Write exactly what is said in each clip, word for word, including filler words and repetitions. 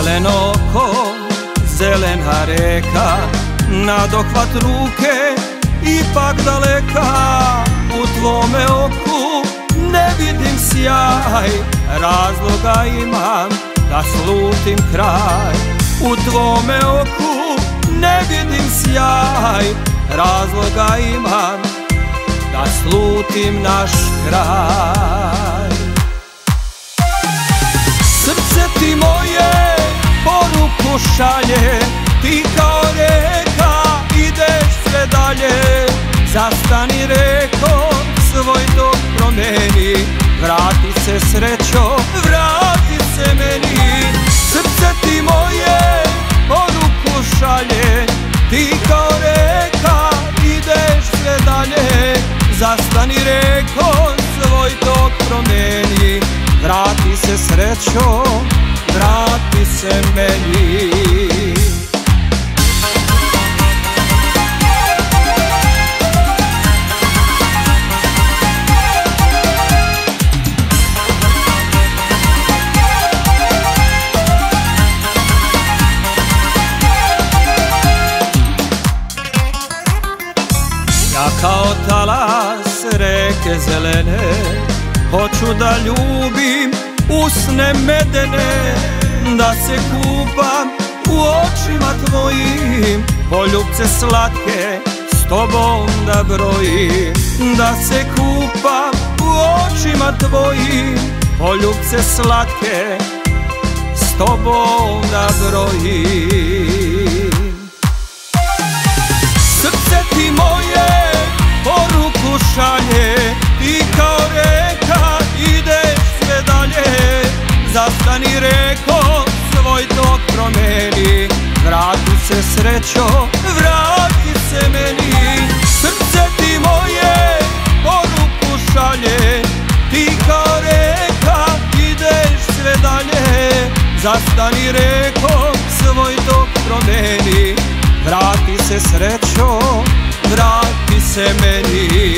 Zeleno oko, zelena reka, na dohvat ruke, ipak daleka. U tvome oku ne vidim sjaj, razloga imam da slutim kraj. U tvome oku ne vidim sjaj, razloga imam da slutim naš kraj. Srce ti moje poruku šalje, ti kao reka ideš sve dalje. Zastani reko, svoj tok promeni, vrati se srećo, vrati se meni. Srce ti moje poruku šalje, ti kao reka ideš sve dalje. Zastani reko, svoj tok promeni, vrati se srećo, vrati se meni. Ja kao talas reke zelene, hoću da ljubim usne medene, da se kupam u očima tvojim, poljubce slatke s tobom da brojim. Da se kupam u očima tvojim, poljubce slatke s tobom da brojim. Srce ti moje poruku šalje, ti kao reka ideš sve dalje. Zastani reko, svoj tok promeni, vrati se srećo, vrati se meni. Srce ti moje poruku šalje, ti kao reka ideš sve dalje. Zastani reko, svoj tok promeni, vrati se srećo, vrati se meni.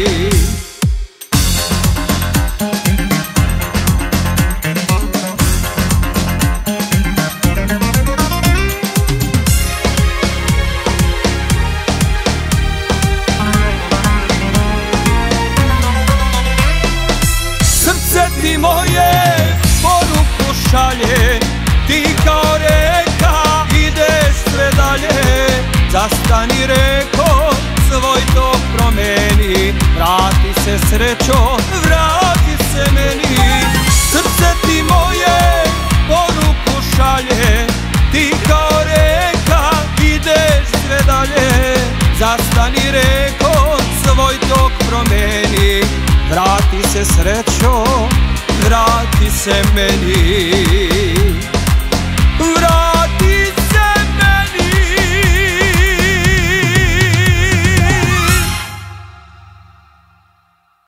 Srce ti moje poruku šalje, ti kao reka ideš sve dalje. Zastani reko, svoj tok promeni, vrati se srećo, vrati se meni. Srce ti moje poruku šalje, ti kao reka ideš sve dalje. Zastani reko, svoj tok promeni, vrati se srećo, vrati se meni.